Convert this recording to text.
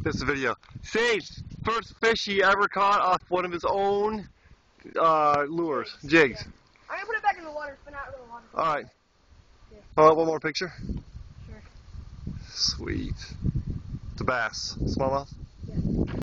this video. Sage, first fish he ever caught off one of his own lures, jigs. I'm gonna put it back in the water, spin out of the water. Alright. Yeah. Oh, one more picture? Sure. Sweet. It's a bass. Smallmouth? Yeah.